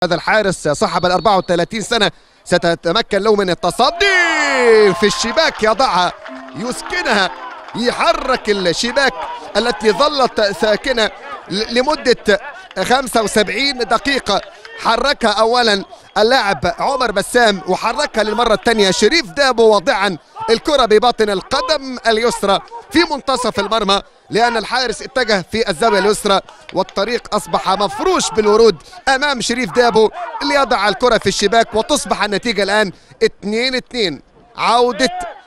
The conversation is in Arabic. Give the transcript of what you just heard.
هذا الحارس صاحب ال 34 سنة ستتمكن له من التصدي في الشباك، يضعها يسكنها، يحرك الشباك التي ظلت ساكنة لمدة 75 دقيقة. حركها أولا اللاعب عمر بسام، وحركها للمرة الثانية شريف دابو، واضعا الكرة بباطن القدم اليسرى في منتصف المرمى، لأن الحارس اتجه في الزاوية اليسرى والطريق أصبح مفروش بالورود أمام شريف دابو اللي يضع الكرة في الشباك، وتصبح النتيجة الآن 2-2. عودة